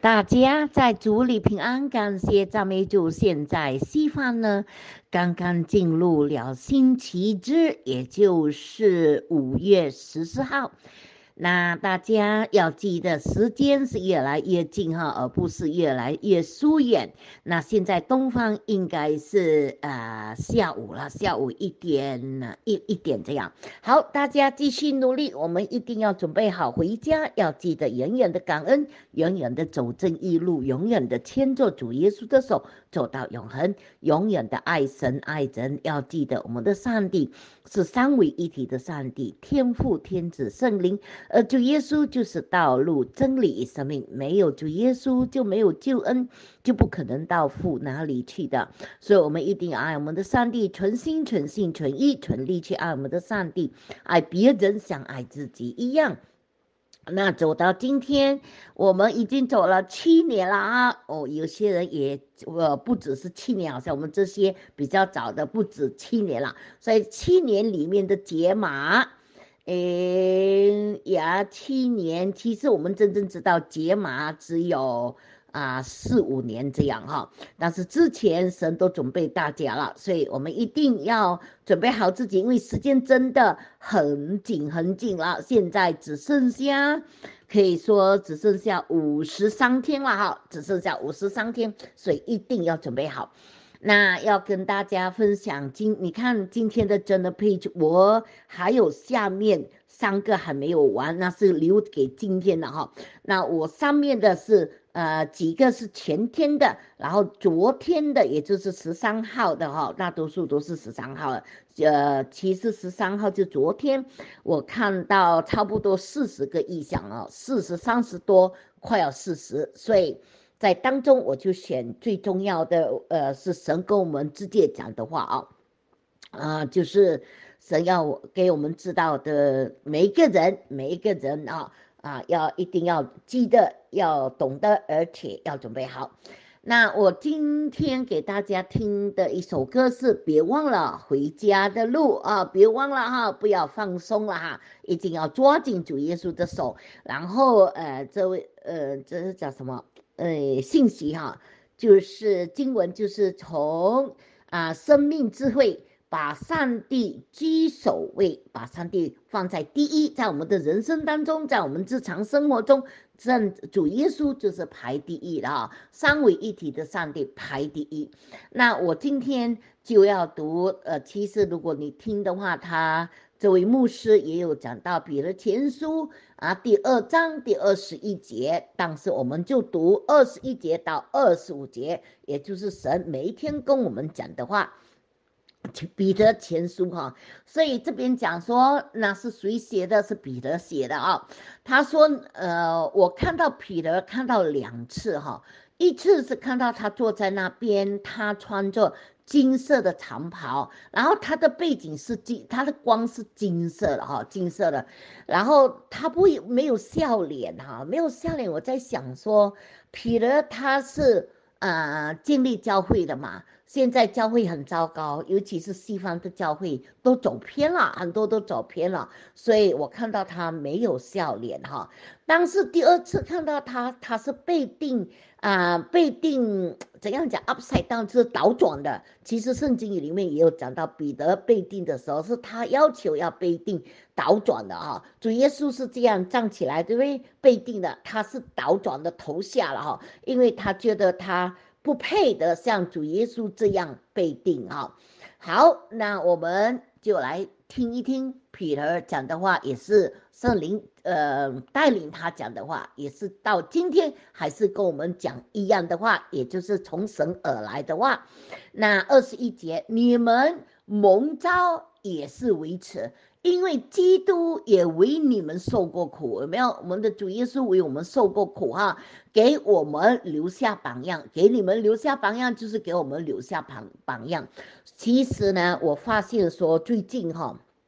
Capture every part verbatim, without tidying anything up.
大家在主里平安，感谢赞美主。现在西方呢，刚刚进入了星期日，也就是五月十四号。那大家要记得，时间是越来越近哈，而不是越来越疏远。那现在东方应该是呃下午了，下午一点一一点这样。好，大家继续努力，我们一定要准备好回家，要记得永远的感恩，永远的走正义路，永远的牵着主耶稣的手走到永恒，永远的爱神爱人。要记得我们的上帝是三位一体的上帝，天父、天子、圣灵。而主耶稣就是道路、真理、生命，没有主耶稣就没有救恩，就不可能到父哪里去的。所以我们一定要爱我们的上帝，全心、全性、全意、全力去爱我们的上帝，爱别人像爱自己一样。那走到今天，我们已经走了七年了啊！哦，有些人也呃不只是七年，好像我们这些比较早的不止七年了，所以七年里面的解码。诶呀，七年，其实我们真正知道解码只有啊四五年这样哈，但是之前神都准备大家了，所以我们一定要准备好自己，因为时间真的很紧很紧了，现在只剩下可以说只剩下五十三天了哈，只剩下五十三天，所以一定要准备好。那要跟大家分享今你看今天的真的 page， 我还有下面三个还没有完，那是留给今天的哈。那我上面的是呃几个是前天的，然后昨天的也就是十三号的哈，大多数都是十三号的。呃，其实十三号就昨天，我看到差不多四十个意向哦，四十三十多，快要四十，所以。在当中，我就选最重要的，呃，是神跟我们直接讲的话啊，啊、呃，就是神要给我们知道的每一个人，每一个人啊啊，要一定要记得，要懂得，而且要准备好。那我今天给大家听的一首歌是别忘了回家的路啊，别忘了哈，不要放松了哈，一定要抓紧主耶稣的手。然后呃，这位呃，这是叫什么？呃，信息哈，就是经文，就是从啊、呃、生命智慧，把上帝居首位，把上帝放在第一，在我们的人生当中，在我们日常生活中，这主耶稣就是排第一的啊，三位一体的上帝排第一。那我今天就要读，呃，其实如果你听的话，他这位牧师也有讲到彼得前书啊第二章第二十一节，但是我们就读二十一节到二十五节，也就是神每一天跟我们讲的话。彼得前书哈，所以这边讲说那是谁写的？是彼得写的啊。他说，呃，我看到彼得看到两次哈，一次是看到他坐在那边，他穿着金色的长袍，然后他的背景是金，他的光是金色的哈，金色的，然后他不没有笑脸哈，没有笑脸。我在想说，彼得他是呃建立教会的嘛。现在教会很糟糕，尤其是西方的教会都走偏了，很多都走偏了，所以我看到他没有笑脸哈。但是第二次看到他，他是被定啊、呃，被定怎样讲 upside down 是倒转的。其实圣经里面也有讲到，彼得被定的时候是他要求要被定倒转的哈。主耶稣是这样站起来，对不对？被定的，他是倒转的头下了哈，因为他觉得他。不配得像主耶稣这样被定啊！好，那我们就来听一听彼得讲的话，也是圣灵呃带领他讲的话，也是到今天还是跟我们讲一样的话，也就是从神而来的话。那二十一节，你们蒙召也是为此。因为基督也为你们受过苦，有没有？我们的主耶稣为我们受过苦哈，给我们留下榜样，给你们留下榜样，就是给我们留下榜榜样。其实呢，我发现说最近哈。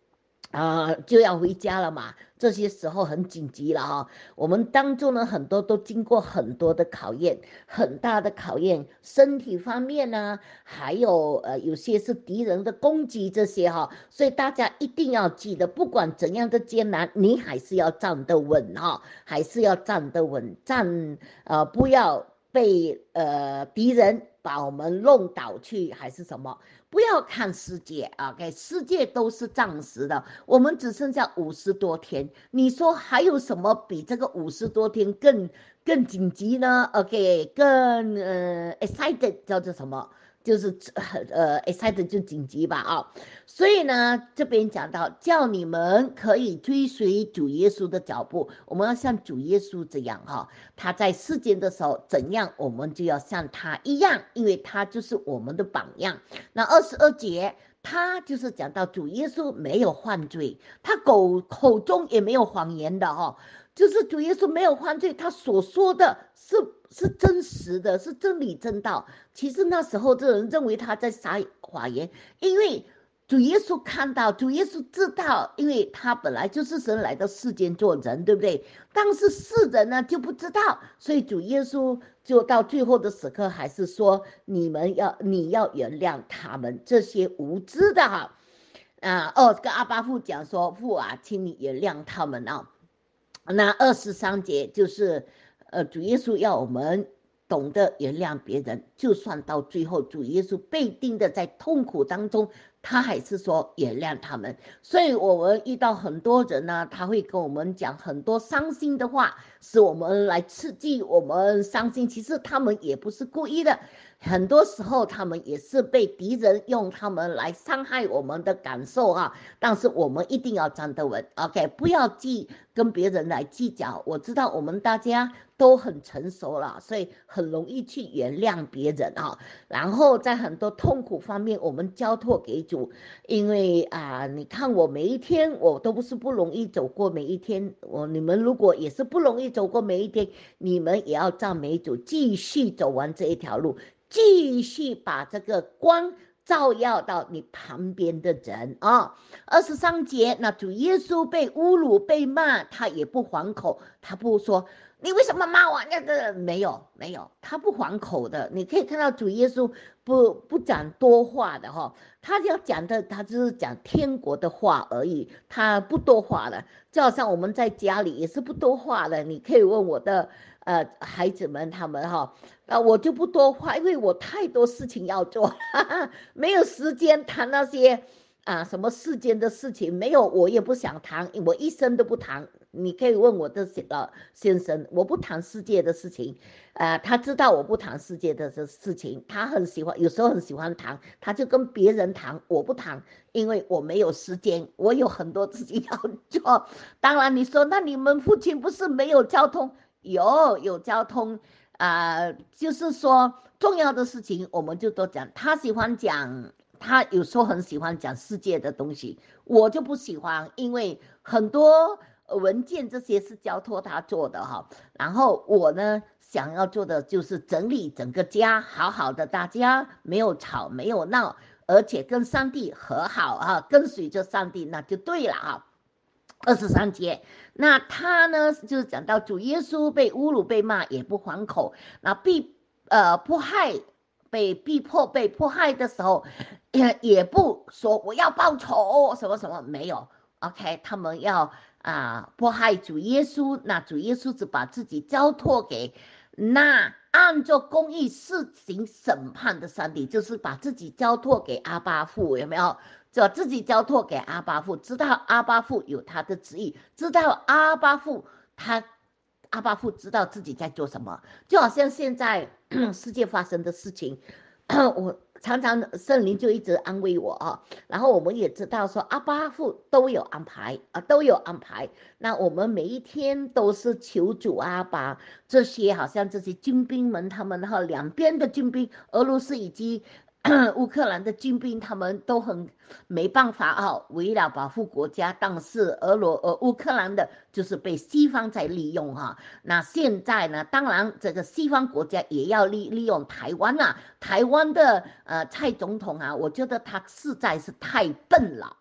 啊、呃就要回家了嘛，这些时候很紧急了哈。我们当中呢，很多都经过很多的考验，很大的考验，身体方面呢，还有呃，有些是敌人的攻击这些哈，所以大家一定要记得，不管怎样的艰难，你还是要站得稳哈，还是要站得稳，站呃，不要被呃敌人把我们弄倒去，还是什么。不要看世界啊，OK，世界都是暂时的，我们只剩下五十多天，你说还有什么比这个五十多天更更紧急呢？OK，更呃 excited 叫做什么？就是呃 excited 就紧急吧啊，所以呢，这边讲到叫你们可以追随主耶稣的脚步，我们要像主耶稣这样哈、啊，他在世间的时候怎样，我们就要像他一样，因为他就是我们的榜样。那二十二节，他就是讲到主耶稣没有犯罪，他口口中也没有谎言的哈、哦，就是主耶稣没有犯罪，他所说的是是真实的，是真理正道。其实那时候这人认为他在撒谎言，因为主耶稣看到，主耶稣知道，因为他本来就是神来到世间做人，对不对？但是世人呢就不知道，所以主耶稣就到最后的时刻还是说，你们要你要原谅他们这些无知的哈啊哦，跟阿巴父讲说，父啊，请你原谅他们啊。那二十三节就是，呃，主耶稣要我们懂得原谅别人，就算到最后，主耶稣被定的在痛苦当中，他还是说原谅他们。所以我们遇到很多人呢，他会跟我们讲很多伤心的话，使我们来刺激我们伤心。其实他们也不是故意的，很多时候他们也是被敌人用他们来伤害我们的感受啊。但是我们一定要站得稳 ，OK，不要计跟别人来计较。我知道我们大家都很成熟了，所以很容易去原谅别人啊。然后在很多痛苦方面，我们交托给主，因为啊，你看我每一天我都不是不容易走过每一天，我你们如果也是不容易走过每一天，你们也要赞美主，继续走完这一条路，继续把这个光照耀到你旁边的人啊。二十三节，那主耶稣被侮辱、被骂，他也不还口，他不说你为什么骂我？那个没有没有，他不还口的。你可以看到主耶稣不不讲多话的哈，他要讲的他就是讲天国的话而已，他不多话的。就好像我们在家里也是不多话的，你可以问我的呃孩子们他们哈。啊，我就不多话，因为我太多事情要做，哈哈，没有时间谈那些啊什么世间的事情，没有，我也不想谈，我一生都不谈。你可以问我的老先生，我不谈世界的事情，啊、呃，他知道我不谈世界的事情，他很喜欢，有时候很喜欢谈，他就跟别人谈，我不谈，因为我没有时间，我有很多自己要做。当然，你说那你们父亲不是没有交通？有有交通。啊、呃，就是说重要的事情我们就都讲。他喜欢讲，他有时候很喜欢讲世界的东西，我就不喜欢，因为很多文件这些是交托他做的哈。然后我呢，想要做的就是整理整个家，好好的，大家没有吵没有闹，而且跟上帝和好啊，跟随着上帝那就对了啊。二十三节，那他呢，就是讲到主耶稣被侮辱、被骂，也不还口。那逼呃迫害、被逼迫、被迫害的时候，也也不说我要报仇什么什么，没有。OK，他们要啊、迫害主耶稣，那主耶稣只把自己交托给那按照公义施行审判的上帝，就是把自己交托给阿巴父，有没有？就自己交托给阿巴父，知道阿巴父有他的旨意，知道阿巴父他阿巴父知道自己在做什么，就好像现在世界发生的事情，我常常圣灵就一直安慰我啊，然后我们也知道说阿巴父都有安排啊，都有安排。那我们每一天都是求主啊，把这些好像这些军兵们他们哈两边的军兵，俄罗斯以及乌克兰的军兵他们都很没办法啊，为了保护国家，但是俄罗呃乌克兰的就是被西方在利用哈、啊。那现在呢，当然这个西方国家也要利利用台湾啊，台湾的呃蔡总统啊，我觉得他实在是太笨了啊。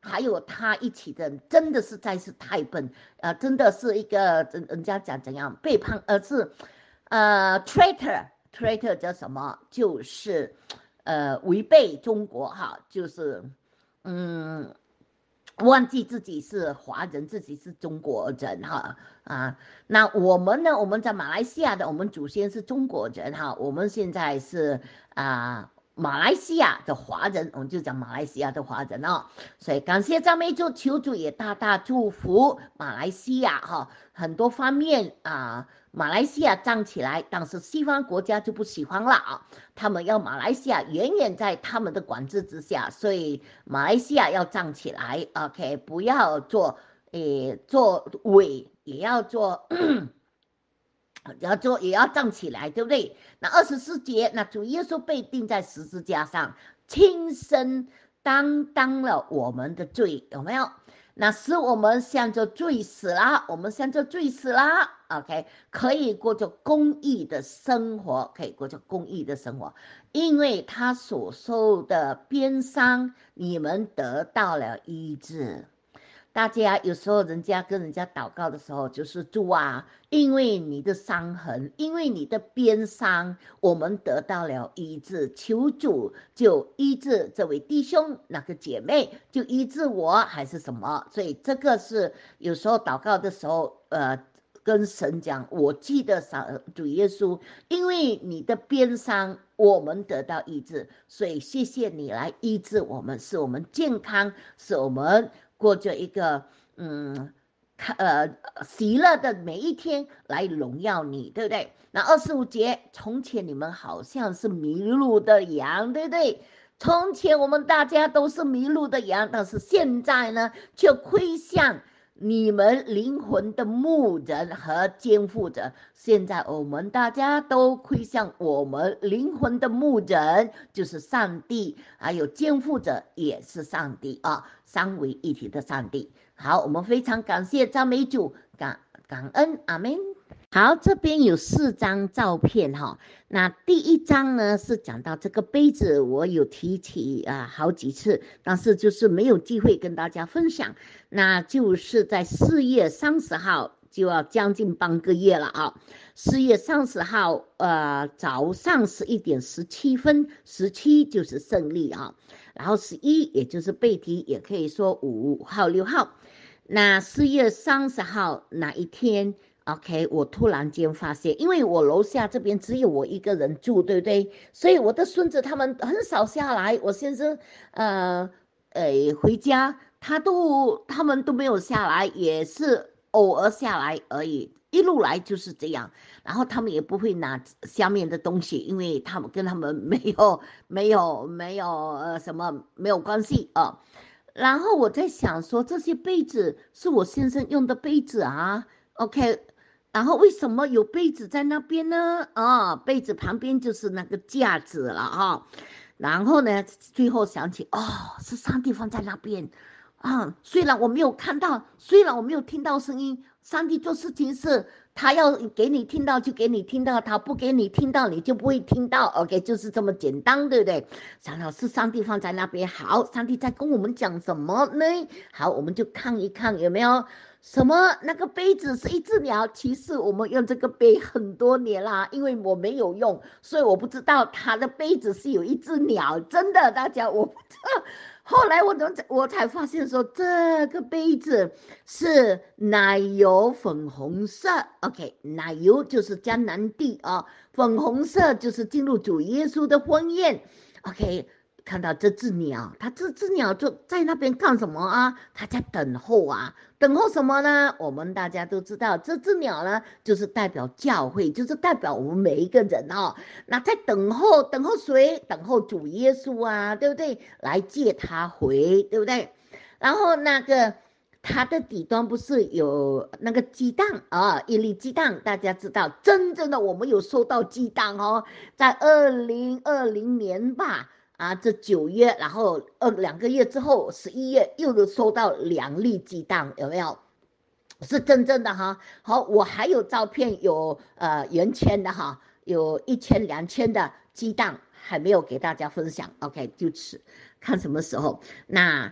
还有他一起的人，真的是在是太笨，呃，真的是一个人家讲怎样背叛，而、呃、是呃 traitor traitor 叫什么？就是呃违背中国哈，就是嗯。忘记自己是华人，自己是中国人哈啊。那我们呢？我们在马来西亚的，我们祖先是中国人哈。我们现在是啊马来西亚的华人，我们就讲马来西亚的华人哦。所以感谢赞美主，求主也大大祝福马来西亚哈，很多方面啊。马来西亚站起来，但是西方国家就不喜欢了啊，他们要马来西亚远远在他们的管制之下，所以马来西亚要站起来 ，OK， 不要做，诶，做伪，也要做，也要做，也要站起来，对不对？那二十四节，那主耶稣被钉在十字架上，亲身担当了我们的罪，有没有？那使我们向着罪死了，我们向着罪死了 ，OK， 可以过着公义的生活，可以过着公义的生活，因为他所受的鞭伤，你们得到了医治。大家有时候人家跟人家祷告的时候，就是主啊，因为你的伤痕，因为你的鞭伤，我们得到了医治，求主就医治这位弟兄，那个姐妹就医治我，还是什么？所以这个是有时候祷告的时候，呃，跟神讲，我记得主耶稣，因为你的鞭伤，我们得到医治，所以谢谢你来医治我们，使我们健康，使我们过着一个嗯，呃，喜乐的每一天来荣耀你，对不对？那二十五节，从前你们好像是迷路的羊，对不对？从前我们大家都是迷路的羊，但是现在呢，却归向你们灵魂的牧人和监护者。现在我们大家都归向我们灵魂的牧人，就是上帝，还有监护者也是上帝啊，三位一体的上帝。好，我们非常感谢赞美主，感感恩，阿们。好，这边有四张照片哈。那第一张呢是讲到这个杯子，我有提起啊、呃、好几次，但是就是没有机会跟大家分享。那就是在四月三十号，就要将近半个月了啊。四月三十号，呃，早上十一点十七分，十七就是胜利啊。然后十一也就是背题，也可以说五号、六号。那四月三十号哪一天 ？OK， 我突然间发现，因为我楼下这边只有我一个人住，对不对？所以我的孙子他们很少下来。我先生，呃，呃，回家他都他们都没有下来，也是偶尔下来而已。一路来就是这样，然后他们也不会拿下面的东西，因为他们跟他们没有没有没有呃什么没有关系啊。然后我在想说，这些杯子是我先生用的杯子啊 ，OK，然后为什么有杯子在那边呢？啊，杯子旁边就是那个架子了啊。然后呢，最后想起，哦，是上帝放在那边啊。虽然我没有看到，虽然我没有听到声音，上帝做事情是他要给你听到就给你听到，他不给你听到你就不会听到。OK，就是这么简单，对不对？想到是上帝放在那边，好，上帝在跟我们讲什么呢？好，我们就看一看有没有什么那个杯子是一只鸟。其实我们用这个杯很多年啦，因为我没有用，所以我不知道它的杯子是有一只鸟。真的，大家我不知道。后来我才我才发现说，这个杯子是奶油粉红色 ，OK， 奶油就是江南地啊，粉红色就是进入主耶稣的婚宴 ，OK。看到这只鸟，它这只鸟就在那边干什么啊？它在等候啊，等候什么呢？我们大家都知道，这只鸟呢，就是代表教会，就是代表我们每一个人哦。那在等候，等候谁？等候主耶稣啊，对不对？来接他回，对不对？然后那个它的底端不是有那个鸡蛋啊，一粒鸡蛋，大家知道，真正的我们有收到鸡蛋哦，在二零二零年吧。啊，这九月，然后呃两个月之后，十一月又收到两粒鸡蛋，有没有？是真正的哈。好，我还有照片，有呃圆圈的哈，有一千两千的鸡蛋，还没有给大家分享。OK，就吃，看什么时候。那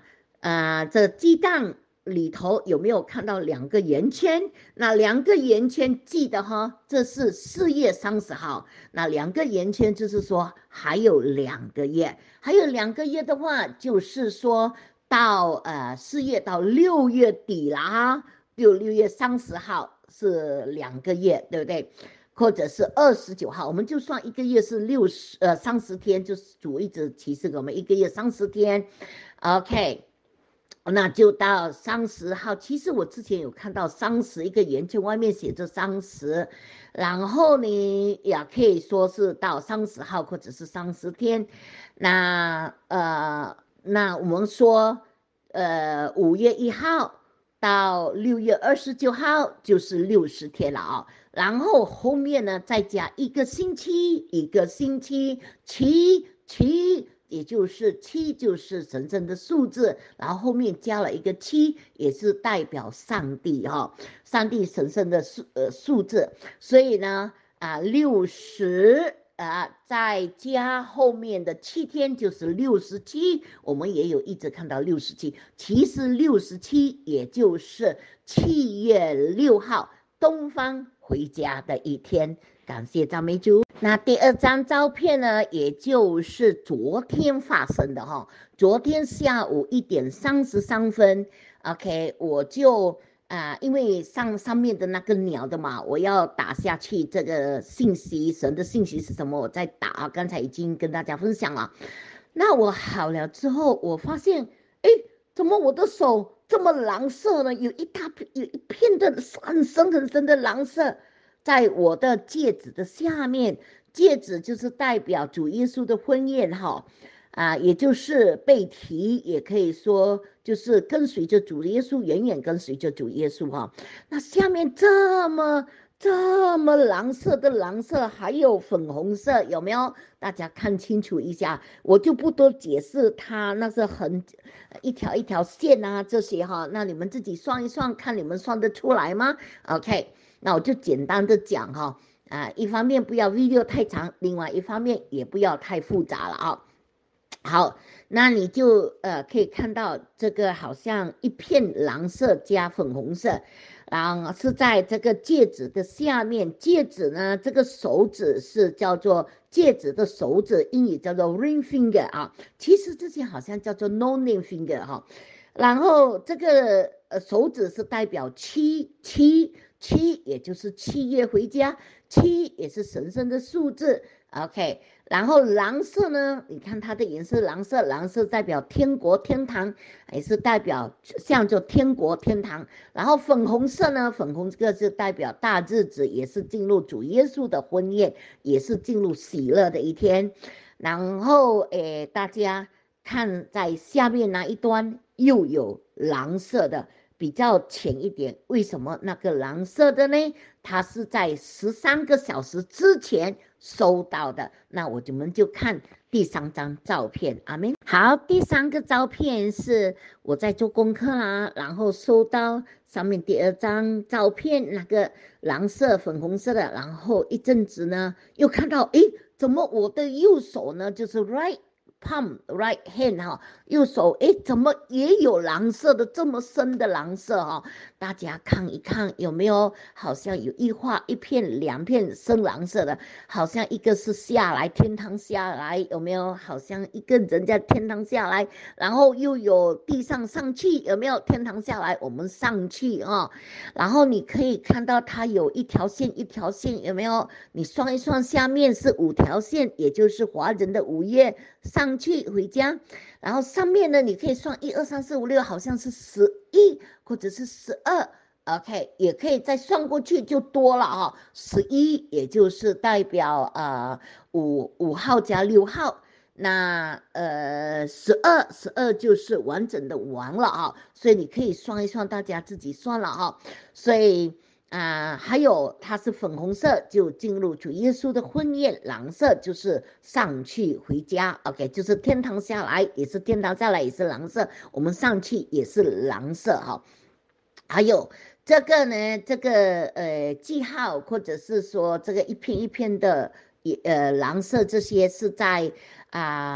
啊、呃，这鸡蛋里头有没有看到两个圆圈？那两个圆圈记得哈，这是四月三十号。那两个圆圈就是说还有两个月，还有两个月的话，就是说到呃四月到六月底了哈，就六月三十号是两个月，对不对？或者是二十九号，我们就算一个月是六十呃三十天，就是主一直提示给我们一个月三十天 ，OK。那就到三十号，其实我之前有看到三十一个圆圈外面写着三十，然后呢也可以说是到三十号或者是三十天。那呃，那我们说呃五月一号到六月二十九号就是六十天了啊、哦，然后后面呢再加一个星期，一个星期七七。也就是七就是神圣的数字，然后后面加了一个七，也是代表上帝哈、哦，上帝神圣的数呃数字，所以呢啊六十啊再加后面的七天就是六十七，我们也有一直看到六十七，其实六十七也就是七月六号东方回家的一天，感谢赞美主。那第二张照片呢，也就是昨天发生的哈，昨天下午一点三十三分 ，OK， 我就啊、呃，因为上上面的那个鸟的嘛，我要打下去这个信息，神的信息是什么？我在打，刚才已经跟大家分享了。那我好了之后，我发现，哎，怎么我的手这么蓝色呢？有一大片，有一片的很深很深的蓝色。在我的戒指的下面，戒指就是代表主耶稣的婚宴哈，啊，也就是被提，也可以说就是跟随着主耶稣，远远跟随着主耶稣哈。那下面这么这么蓝色的蓝色，还有粉红色，有没有？大家看清楚一下，我就不多解释它，那是很一条一条线啊这些哈，那你们自己算一算，看你们算得出来吗 ？OK。那我就简单的讲哈，啊，一方面不要 video 太长，另外一方面也不要太复杂了啊。好，那你就呃可以看到这个好像一片蓝色加粉红色，然后是在这个戒指的下面，戒指呢这个手指是叫做戒指的手指，英语叫做 ring finger 啊，其实这些好像叫做 no name finger 哈，然后这个呃手指是代表七七。七也就是七月回家，七也是神圣的数字 ，OK。然后蓝色呢，你看它的颜色蓝色，蓝色代表天国天堂，也是代表像就天国天堂。然后粉红色呢，粉红这个是代表大日子，也是进入主耶稣的婚宴，也是进入喜乐的一天。然后诶，大家看在下面那一端又有蓝色的。比较浅一点，为什么那个蓝色的呢？它是在十三个小时之前收到的。那我们就看第三张照片，阿门。好，第三个照片是我在做功课啦，然后收到上面第二张照片，那个蓝色、粉红色的，然后一阵子呢，又看到，诶，怎么我的右手呢，就是 right palm right hand 哈，右手诶，怎么也有蓝色的这么深的蓝色哈？大家看一看有没有？好像有一画一片两片深蓝色的，好像一个是下来天堂下来，有没有？好像一个人在天堂下来，然后又有地上上去，有没有？天堂下来，我们上去啊，然后你可以看到它有一条线一条线，有没有？你算一算，下面是五条线，也就是华人的五月。上去回家，然后上面呢，你可以算一二三四五六，好像是十一或者是十二 ，OK， 也可以再算过去就多了哈、哦，十一也就是代表呃五五号加六号，那呃十二十二就是完整的完了啊，所以你可以算一算，大家自己算了哈，所以。啊、呃，还有它是粉红色，就进入主耶稣的婚宴；蓝色就是上去回家 ，OK， 就是天堂下来也是天堂下来也是蓝色，我们上去也是蓝色哈。还有这个呢，这个呃记号或者是说这个一片一片的呃蓝色，这些是在啊。呃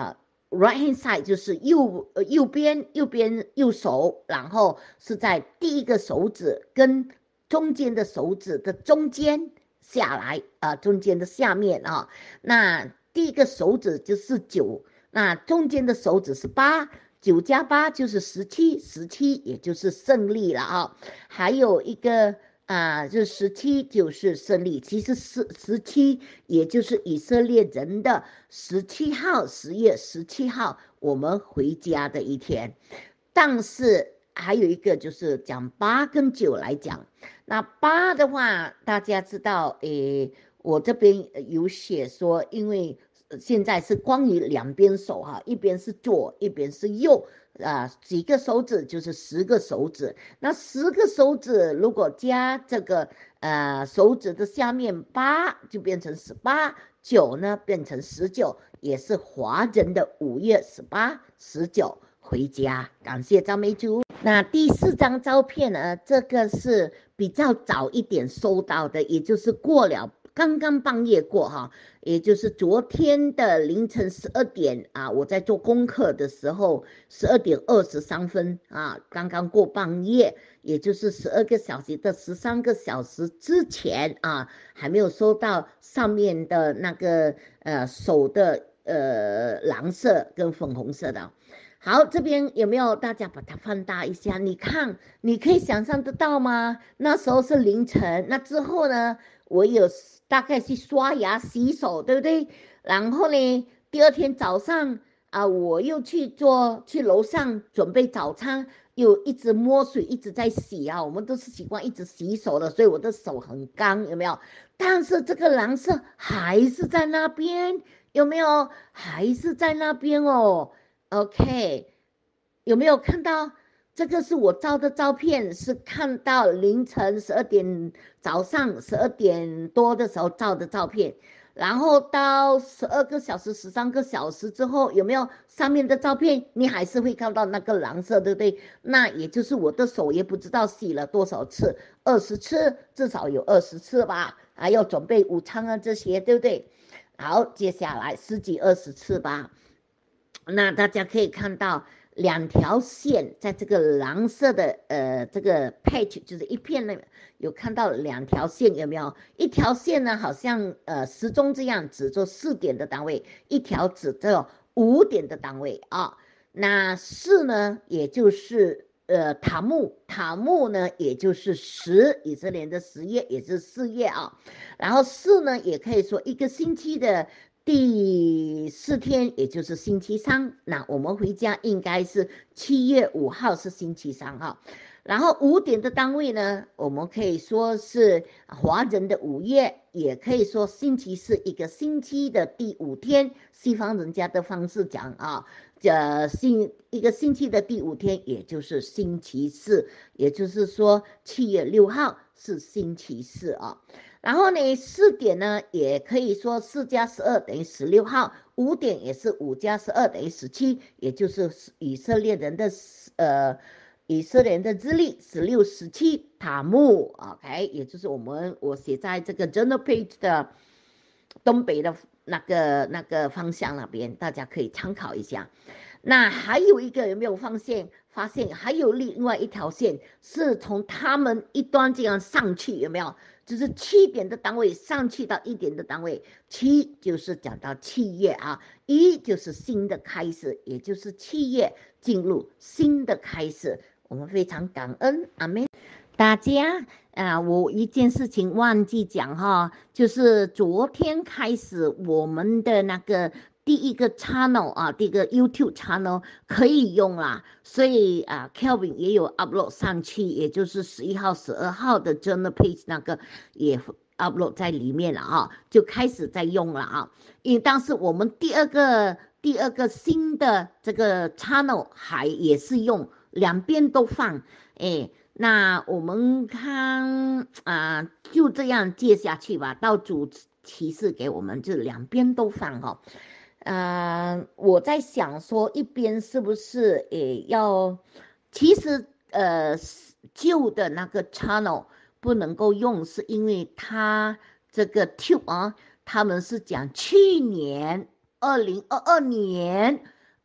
right hand side 就是右呃右边右边右手，然后是在第一个手指跟中间的手指的中间下来啊、呃，中间的下面啊，那第一个手指就是九，那中间的手指是八。九加八就是十七，十七也就是胜利了啊。还有一个啊，就是十七就是胜利。其实十十七也就是以色列人的十七号，十月十七号我们回家的一天。但是还有一个就是讲八跟九来讲，那八的话，大家知道，诶，我这边有写说，因为现在是关于两边手哈，一边是左，一边是右，啊、呃，几个手指就是十个手指。那十个手指如果加这个呃手指的下面八，就变成十八，九呢变成十九，也是华人的五月十八、十九回家。感谢张美珠。那第四张照片呢，这个是比较早一点收到的，也就是过了。刚刚半夜过哈，也就是昨天的凌晨十二点啊，我在做功课的时候，十二点二十三分啊，刚刚过半夜，也就是十二个小时的十三个小时之前啊，还没有收到上面的那个呃手的呃蓝色跟粉红色的。好，这边有没有大家把它放大一下？你看，你可以想象得到吗？那时候是凌晨，那之后呢？我有大概去刷牙洗手，对不对？然后呢，第二天早上啊，我又去做去楼上准备早餐，又一直摸水，一直在洗啊。我们都是习惯一直洗手的，所以我的手很干，有没有？但是这个蓝色还是在那边，有没有？还是在那边哦。OK，有没有看到？这个是我照的照片，是看到凌晨十二点，早上十二点多的时候照的照片，然后到十二个小时、十三个小时之后，有没有上面的照片？你还是会看到那个蓝色，对不对？那也就是我的手也不知道洗了多少次，二十次，至少有二十次吧，还要准备午餐啊这些，对不对？好，接下来十几二十次吧。那大家可以看到两条线在这个蓝色的呃这个 patch 就是一片那有看到两条线有没有？一条线呢好像呃时钟这样指着四点的单位，一条指着五点的单位啊。那四呢也就是呃塔木，塔木呢也就是十，以色列的十月也是四月啊。然后四呢也可以说一个星期的第四天，也就是星期三，那我们回家应该是七月五号是星期三哈。然后五点的单位呢，我们可以说是华人的五月，也可以说星期四一个星期的第五天，西方人家的方式讲啊，这星一个星期的第五天，也就是星期四，也就是说七月六号是星期四啊。然后呢，四点呢也可以说四加十二等于十六号，五点也是五加十二等于十七，也就是以色列人的呃以色列人的日历十六十七塔木 ，OK， 也就是我们我写在这个 journal page 的东北的那个那个方向那边，大家可以参考一下。那还有一个有没有发现？发现还有另外一条线是从他们一端这样上去，有没有？就是七点的单位上去到一点的单位，七就是讲到七月啊，一就是新的开始，也就是七月进入新的开始。我们非常感恩，阿妹。大家啊，我一件事情忘记讲哈，就是昨天开始我们的那个第一个 channel 啊，第一个 YouTube channel 可以用啦，所以啊 Kelvin 也有 upload 上去，也就是十一号、十二号的 journal page 那个也 upload 在里面了啊，就开始在用了啊。因为当时我们第二个第二个新的这个 channel 还也是用两边都放，哎。那我们看啊、呃，就这样接下去吧。到主提示给我们，就两边都放哈、哦。呃，我在想说，一边是不是也要？其实呃，旧的那个 channel 不能够用，是因为它这个 tube 啊，他们是讲去年二零二二年。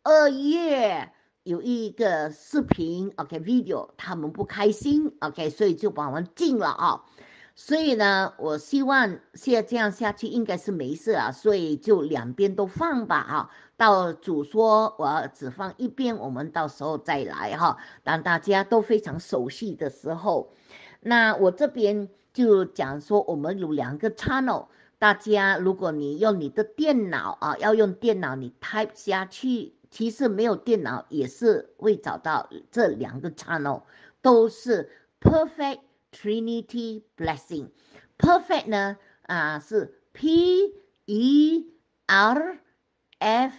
二月有一个视频 ，OK video， 他们不开心 ，OK， 所以就把我们禁了啊。所以呢，我希望现在这样下去应该是没事啊，所以就两边都放吧啊。到主说我只放一边，我们到时候再来哈。当大家都非常熟悉的时候，那我这边就讲说，我们有两个 channel， 大家如果你用你的电脑啊，要用电脑你 type 下去，其实没有电脑也是会找到这两个 channel， 都是 Perfect Trinity Blessing。Perfect 呢啊是 P E R F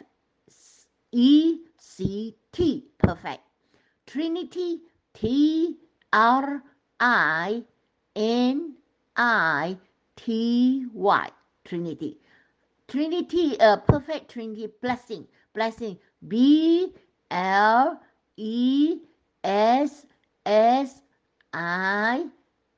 E C T Perfect Trinity T R I N I T Y Trinity Trinity 呃 Perfect Trinity Blessing Blessing B L E S S I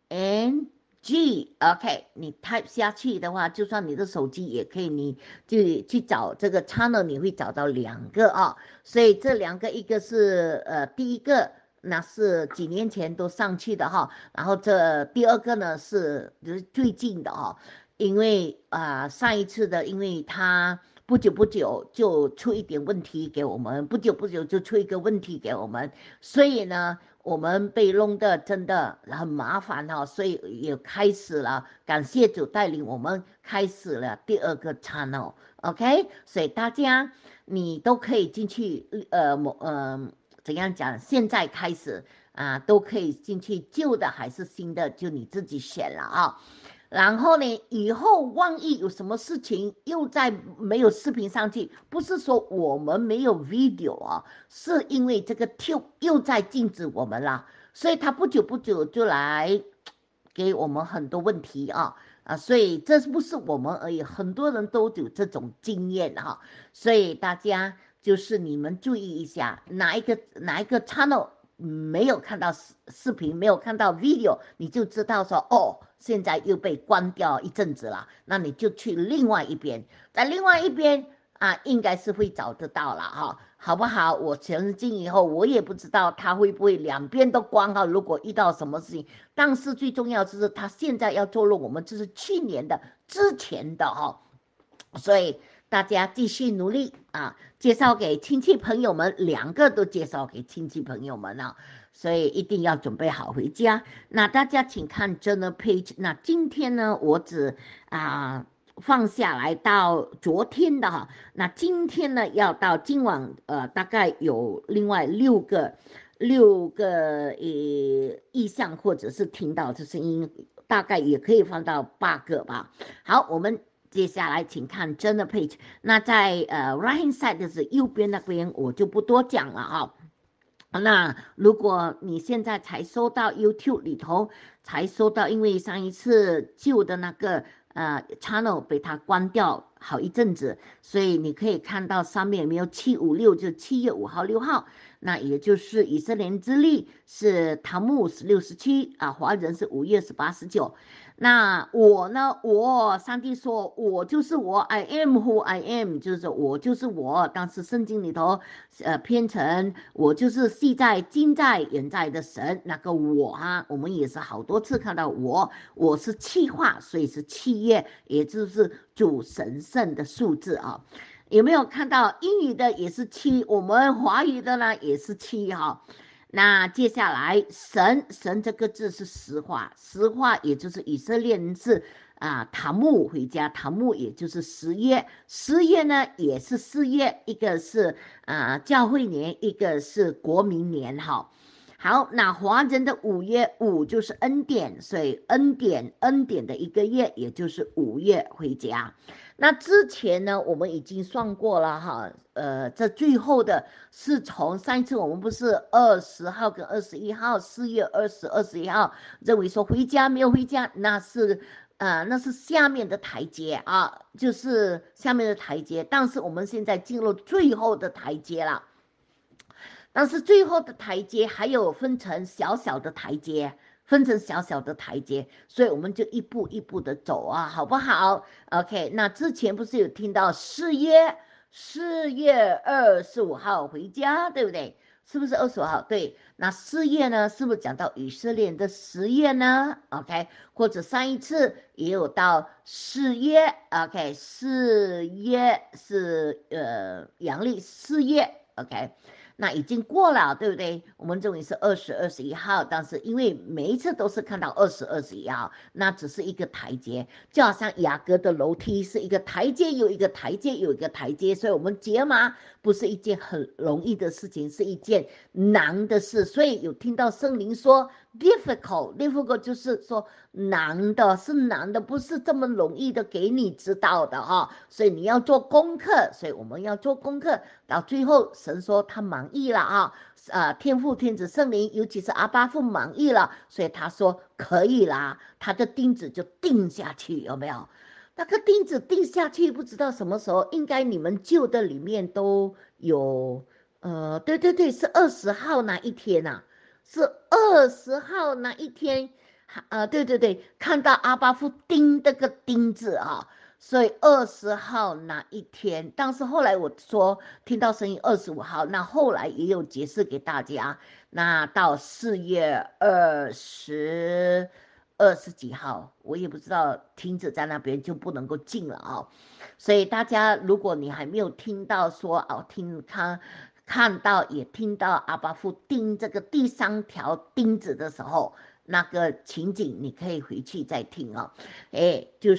N G OK 你 type 下去的话，就算你的手机也可以，你就去找这个 channel， 你会找到两个啊。所以这两个，一个是呃第一个，那是几年前都上去的哈，然后这第二个呢是就是最近的哈，因为啊、呃、上一次的，因为他不久不久就出一点问题给我们，不久不久就出一个问题给我们，所以呢我们被弄得真的很麻烦哈，所以也开始了，感谢主带领我们开始了第二个 channel，OK， 所以大家你都可以进去，呃，某呃怎样讲？现在开始啊，都可以进去，旧的还是新的，就你自己选了啊。然后呢，以后万一有什么事情又在没有视频上去，不是说我们没有 video 啊，是因为这个 Tube 又在禁止我们了，所以他不久不久就来给我们很多问题啊啊，所以这不是我们而已，很多人都有这种经验哈，所以大家就是你们注意一下，哪一个哪一个 channel。没有看到视视频，没有看到 video，你就知道说哦，现在又被关掉一阵子了，那你就去另外一边，在另外一边啊，应该是会找得到了哈，好不好？我曾经以后我也不知道他会不会两边都关哈，如果遇到什么事情，但是最重要就是他现在要做了，我们这是去年的之前的哈，所以大家继续努力啊。介绍给亲戚朋友们，两个都介绍给亲戚朋友们啊，所以一定要准备好回家。那大家请看 journal page。那今天呢，我只啊、放下来到昨天的哈，那今天呢要到今晚呃大概有另外六个六个呃意象或者是听到的声音，大概也可以放到八个吧。好，我们。接下来请看 journal page， 那在呃 right hand side 的是右边那边，我就不多讲了啊。那如果你现在才收到 YouTube 里头才收到，因为上一次旧的那个呃 channel 被它关掉好一阵子，所以你可以看到上面有没有七五六，就七月五号六号，那也就是以色列之历是唐木十六十七啊，华人是五月十八十九。那我呢？我上帝说，我就是我 ，I am who I am，就是我就是我。当时圣经里头，呃，编成我就是系在今在远在的神那个我哈，我们也是好多次看到我，我是气化，所以是七月，也就是主神圣的数字啊。有没有看到英语的也是七，我们华语的呢也是七哈。那接下来神神这个字是实话，实话也就是以色列人是啊唐木回家，唐木也就是十月，十月呢也是四月，一个是啊教会年，一个是国民年哈。好，那华人的五月五就是恩典，所以恩典恩典的一个月，也就是五月回家。那之前呢，我们已经算过了哈，呃，这最后的是从上一次我们不是二十号跟二十一号，四月二十、二十一号认为说回家没有回家，那是呃那是下面的台阶啊，就是下面的台阶，但是我们现在进入最后的台阶了。但是最后的台阶还有分成小小的台阶，分成小小的台阶，所以我们就一步一步的走啊，好不好 ？OK， 那之前不是有听到四月四月二十五号回家，对不对？是不是二十五号？对，那四月呢？是不是讲到以色列的十月呢？OK，或者上一次也有到四月，OK，四月是呃阳历四月，OK。那已经过了，对不对？我们这里是二十、二十一号，但是因为每一次都是看到二十、二十一号，那只是一个台阶，就好像雅各的楼梯是一个台阶，有一个台阶，有一个台阶，所以我们解码不是一件很容易的事情，是一件难的事。所以有听到圣灵说 difficult，difficult 就是说难的，是难的，不是这么容易的给你知道的哈、哦。所以你要做功课，所以我们要做功课。到最后，神说他满意了啊，呃，天父、天子、圣灵，尤其是阿爸父满意了，所以他说可以啦，他的钉子就钉下去，有没有？那个钉子钉下去，不知道什么时候，应该你们旧的里面都有，呃，对对对，是二十号那一天呐、啊，是二十号那一天，呃，对对对，看到阿巴夫钉这个钉子啊。所以二十号那一天，但是后来我说听到声音二十五号，那后来也有解释给大家。那到四月二十二十几号，我也不知道停止在那边就不能够进了啊。所以大家，如果你还没有听到说哦，听看看到也听到阿巴夫钉这个第三条钉子的时候，那个情景你可以回去再听啊。哎，就是。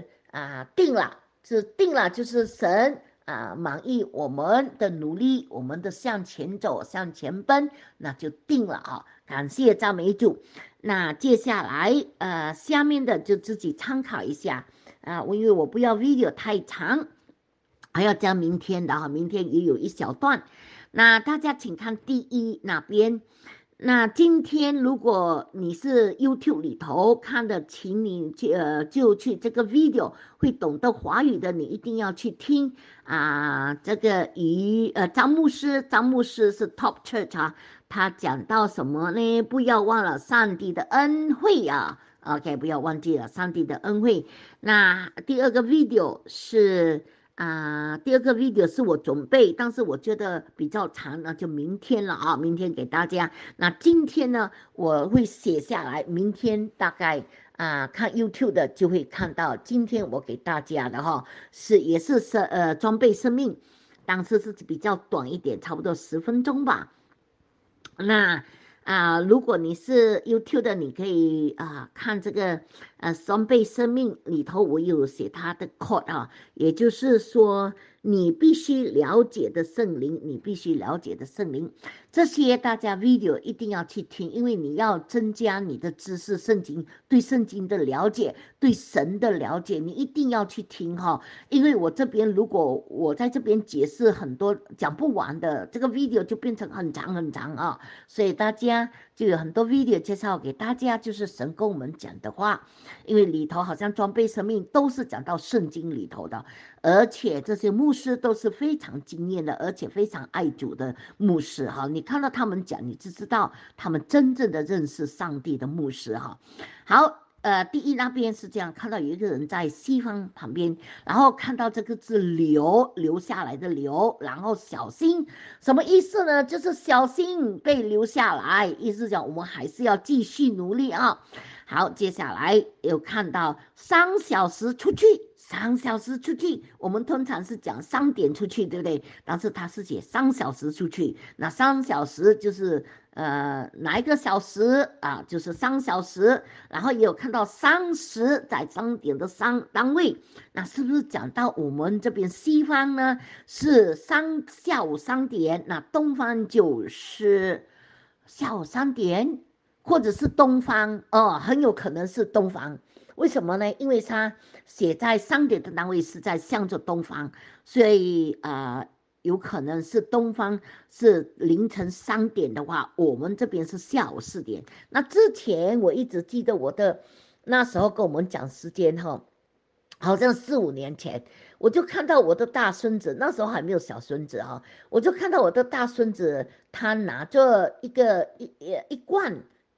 啊，定了，是定了，就是神啊满意我们的努力，我们的向前走，向前奔，那就定了啊！感谢赞美主。那接下来呃，下面的就自己参考一下啊，我因为我不要 video 太长，还要加明天的哈，明天也有一小段。那大家请看第一那边。那今天如果你是 YouTube 里头看的，请你去呃就去这个 video 会懂得华语的，你一定要去听啊。这个与呃张牧师，张牧师是 Top Church 啊，他讲到什么呢？不要忘了上帝的恩惠啊。OK， 不要忘记了上帝的恩惠。那第二个 video 是。啊、呃，第二个 video 是我准备，但是我觉得比较长，那就明天了啊，明天给大家。那今天呢，我会写下来，明天大概啊、呃、看 YouTube 的就会看到，今天我给大家的哈，是也是是呃装备生命，但是是比较短一点，差不多十分钟吧。那啊、呃，如果你是 YouTube 的，你可以啊、呃、看这个呃双倍生命里头，我有写它的 code 啊，也就是说你必须了解的圣灵，你必须了解的圣灵，这些大家 video 一定要去听，因为你要增加你的知识，圣经对圣经的了解，对神的了解，你一定要去听哈，因为我这边如果我在这边解释很多讲不完的，这个 video 就变成很长很长啊。所以大家就有很多 video 介绍给大家，就是神跟我们讲的话，因为里头好像装备生命都是讲到圣经里头的，而且这些牧师都是非常经验的，而且非常爱主的牧师哈。你看到他们讲，你就知道他们真正的认识上帝的牧师哈。好。呃，第一那边是这样，看到有一个人在西方旁边，然后看到这个字流流下来的流，然后小心，什么意思呢？就是小心被留下来，意思讲我们还是要继续努力啊。好，接下来有看到三小时出去，三小时出去，我们通常是讲三点出去，对不对？但是他是写三小时出去，那三小时就是呃哪一个小时啊？就是三小时，然后也有看到三十在三点的三单位，那是不是讲到我们这边西方呢是三下午三点，那东方就是下午三点。或者是东方哦，很有可能是东方。为什么呢？因为它写在三点的单位是在向着东方，所以啊、呃，有可能是东方是凌晨三点的话，我们这边是下午四点。那之前我一直记得我的那时候跟我们讲时间哈，好像四五年前，我就看到我的大孙子，那时候还没有小孙子哈，我就看到我的大孙子他拿着一个一一罐。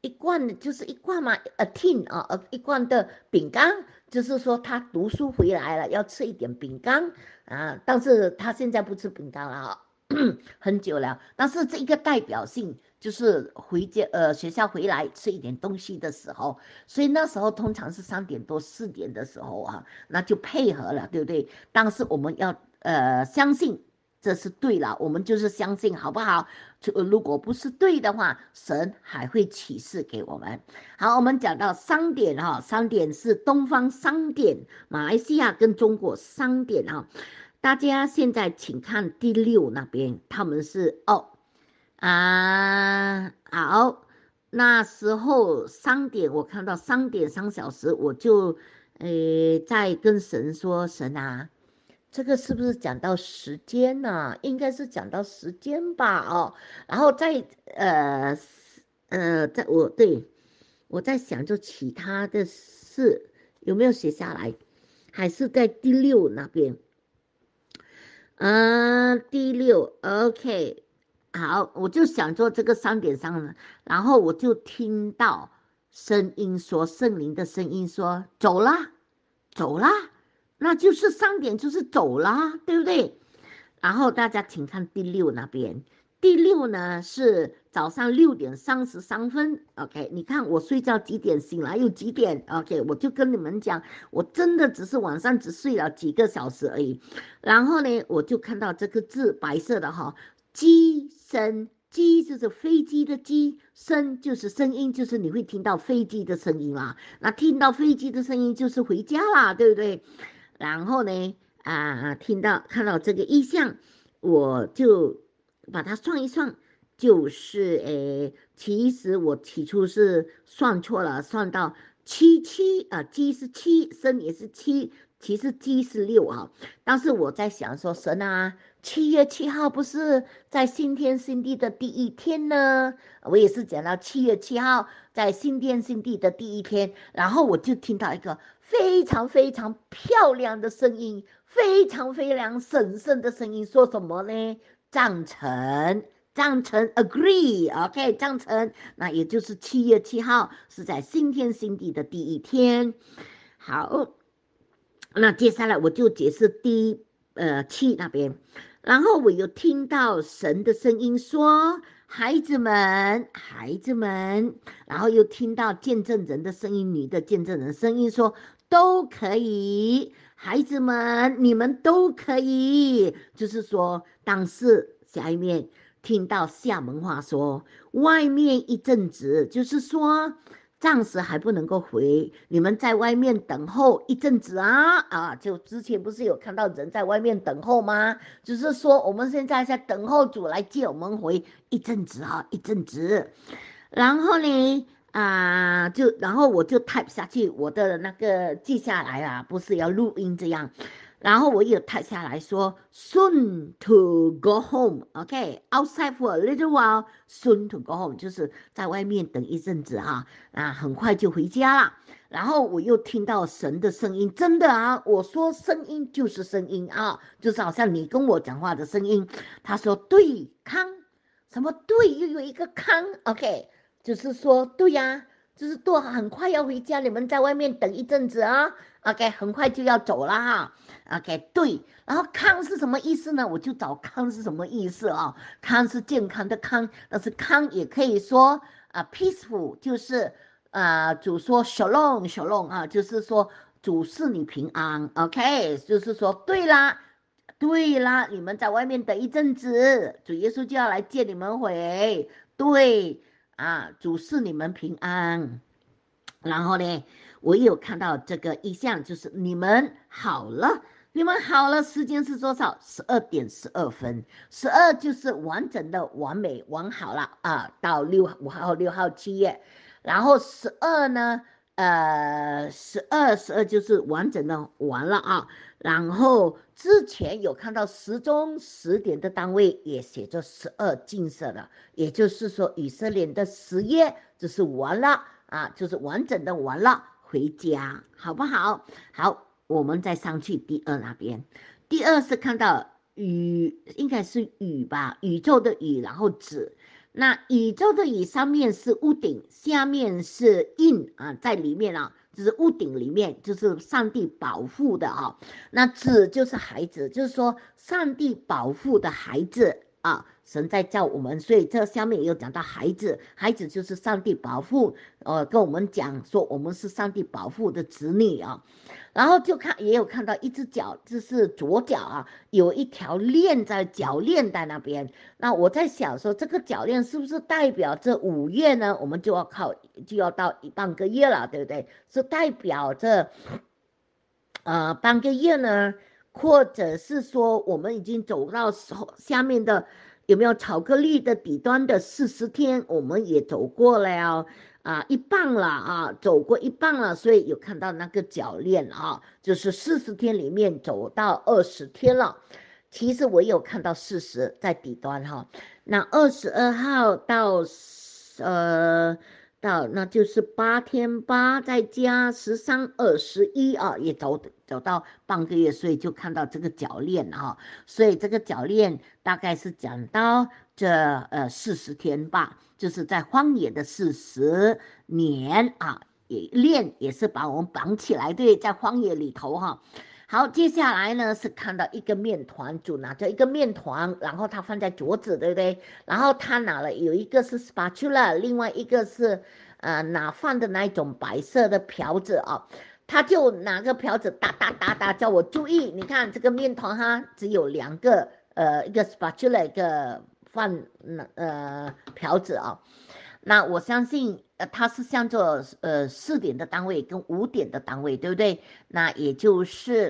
一罐的就是一罐嘛，a tin 啊，呃一罐的饼干，就是说他读书回来了要吃一点饼干啊，但是他现在不吃饼干了啊。很久了，但是这一个代表性就是回家呃学校回来吃一点东西的时候，所以那时候通常是三点多四点的时候啊，那就配合了，对不对？但是我们要呃相信这是对了，我们就是相信，好不好？如果不是对的话，神还会启示给我们。好，我们讲到商点哈，商点是东方商点，马来西亚跟中国商点哈。大家现在请看第六那边，他们是哦啊好，那时候三点我看到三点三小时，我就呃在跟神说，神啊，这个是不是讲到时间呢、啊？应该是讲到时间吧哦，然后再呃呃在我对我在想就其他的事有没有写下来，还是在第六那边。嗯，第六，OK，好，我就想做这个三点三，然后我就听到声音说，圣灵的声音说，走啦，走啦，那就是三点，就是走啦，对不对？然后大家请看第六那边，第六呢是早上六点三十三分，OK，你看我睡觉几点，醒来又几点，OK，我就跟你们讲，我真的只是晚上只睡了几个小时而已。然后呢，我就看到这个字白色的哈，机声，机就是飞机的机，声就是声音，就是你会听到飞机的声音啦。那听到飞机的声音就是回家啦，对不对？然后呢？啊，听到看到这个意象，我就把它算一算，就是诶，其实我起初是算错了，算到七七啊，鸡是七，生也是七，其实鸡是六啊。但是我在想说，神啊，七月七号不是在新天新地的第一天呢？我也是讲到七月七号在新天新地的第一天，然后我就听到一个非常非常漂亮的声音。非常非常神圣的声音，说什么呢？赞成，赞成 ，agree，OK，、okay, 赞成。那也就是七月七号是在新天新地的第一天。好，那接下来我就解释第呃七那边，然后我又听到神的声音说：“孩子们，孩子们。”然后又听到见证人的声音，女的见证人声音说：“都可以。”孩子们，你们都可以，就是说，但是下一面听到厦门话说，外面一阵子，就是说，暂时还不能够回，你们在外面等候一阵子啊啊！就之前不是有看到人在外面等候吗？就是说，我们现在在等候主来接我们回一阵子啊，一阵子。然后呢？啊，就然后我就 type 下去，我的那个记下来啊，不是要录音这样，然后我也 type 下来说 soon to go home，OK，outside for a little while，soon to go home，就是在外面等一阵子哈，啊，很快就回家了。然后我又听到神的声音，真的啊，我说声音就是声音啊，就是好像你跟我讲话的声音。他说对康，什么对，又有一个康 ，OK。就是说，对呀、啊，就是多很快要回家，你们在外面等一阵子啊 ，OK，很快就要走了哈，OK，对，然后康是什么意思呢？我就找康是什么意思啊？康是健康的康，但是康也可以说啊 ，peaceful 就是啊，主说 shalom shalom 啊，就是说主是你平安 ，OK，就是说对啦。对啦，你们在外面等一阵子，主耶稣就要来接你们回。对，啊，主是你们平安。然后呢，我也有看到这个意象，就是你们好了，你们好了，时间是多少？十二点十二分，十二就是完整的完美完好了啊，到六五号六号七月，然后十二呢，呃，十二十二就是完整的完了啊。然后之前有看到时钟十点的单位也写着十二金色的，也就是说以色列的十月就是完了啊，就是完整的完了，回家好不好？好，我们再上去第二那边，第二是看到宇，应该是宇吧，宇宙的宇，然后子。 那宇宙的宇上面是屋顶，下面是印啊，在里面啊，就是屋顶里面就是上帝保护的啊。那子就是孩子，就是说上帝保护的孩子啊，神在叫我们，所以这下面也有讲到孩子，孩子就是上帝保护，呃，跟我们讲说我们是上帝保护的子女啊。然后就看也有看到一只脚，就是左脚啊，有一条链在脚链在那边。那我在想说，这个脚链是不是代表这五月呢？我们就要靠就要到一半个月了，对不对？是代表着呃半个月呢，或者是说我们已经走到下面的有没有巧克力的底端的四十天，我们也走过了啊，一半了啊，走过一半了，所以有看到那个脚链啊，就是四十天里面走到二十天了。其实我有看到四十在底端哈，那二十二号到呃到那就是八天八再加十三二十一啊，也走走到半个月，所以就看到这个脚链哈，所以这个脚链大概是讲到这呃四十天吧，就是在荒野的四十年啊，也链也是把我们绑起来，对，在荒野里头哈。好，接下来呢是看到一个面团，主拿着一个面团，然后他放在桌子，对不对？然后他拿了有一个是 spatula， 另外一个是呃拿饭的那一种白色的瓢子啊，他就拿个瓢子哒哒哒哒叫我注意，你看这个面团哈，只有两个，呃，一个 spatula， 一个饭呃瓢子啊。那我相信，呃，它是向着呃四点的单位跟五点的单位，对不对？那也就是，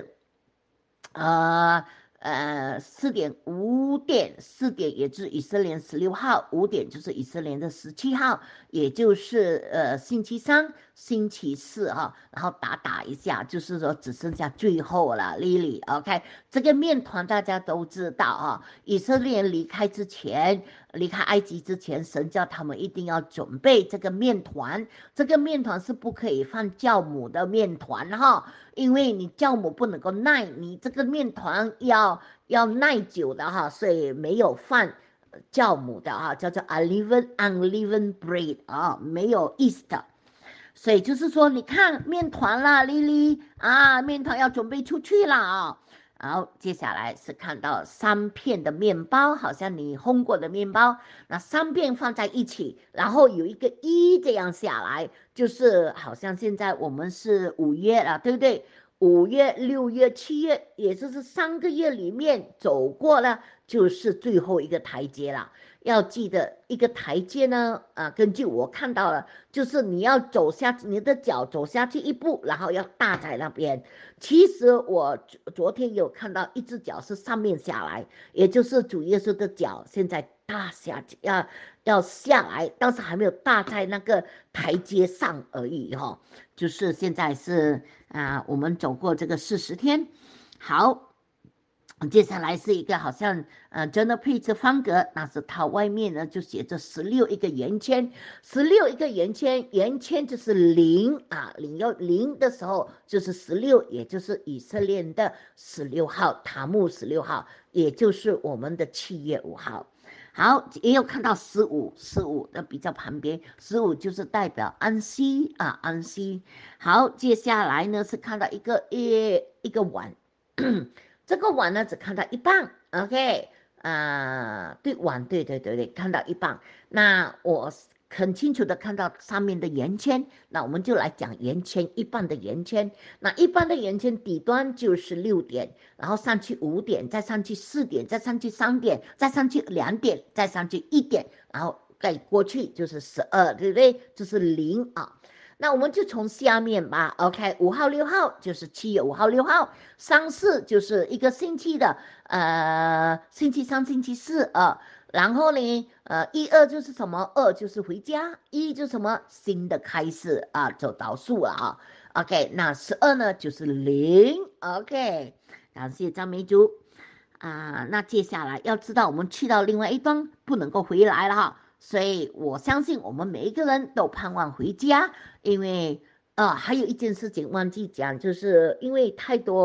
呃呃四点五点四点也就是以色列十六号，五点就是以色列的十七号，也就是呃星期三、星期四哈、啊，然后打打一下，就是说只剩下最后了，Lily，OK，、okay? 这个面团大家都知道啊，以色列离开之前。离开埃及之前，神叫他们一定要准备这个面团，这个面团是不可以放酵母的面团哈，因为你酵母不能够耐，你这个面团要要耐久的哈，所以没有放酵母的哈，叫做 unleavened unleavened bread 啊，没有 yeast。所以就是说，你看面团啦，丽丽啊，面团要准备出去了啊。然后接下来是看到三片的面包，好像你烘过的面包，那三片放在一起，然后有一个一这样下来，就是好像现在我们是五月了，对不对？五月、六月、七月，也就是三个月里面走过了，就是最后一个台阶了。要记得一个台阶呢，啊，根据我看到了，就是你要走下你的脚走下去一步，然后要搭在那边。其实我昨天有看到一只脚是上面下来，也就是主耶稣的脚现在搭下要要下来，但是还没有搭在那个台阶上而已哈、哦。就是现在是啊、呃，我们走过这个四十天，好。接下来是一个好像呃 journal page 方格，那是它外面呢就写着十六一个圆圈，十六一个圆圈，圆圈就是零啊，零要零的时候就是十六，也就是以色列的十六号，塔木十六号，也就是我们的七月五号。好，也有看到十五，十五的比较旁边，十五就是代表安息啊，安息。好，接下来呢是看到一个一一个碗。这个碗呢只看到一半 ，OK， 啊、呃，对，碗，对对对对，看到一半。那我很清楚的看到上面的圆圈，那我们就来讲圆圈一半的圆圈。那一般的圆圈底端就是六点，然后上去五点，再上去四点，再上去三点，再上去两点，再上去一点，然后再过去就是十二，对不对？就是零啊。那我们就从下面吧 ，OK， 五号六号就是七月五号六号，三四就是一个星期的，呃，星期三星期四啊，然后呢，呃，一二就是什么？二就是回家，一就是什么？新的开始啊，走倒数了啊 ，OK，那十二呢就是零 ，OK， 感谢张美珠啊，那接下来要知道我们去到另外一端不能够回来了哈。所以我相信我们每一个人都盼望回家，因为呃还有一件事情忘记讲，就是因为太多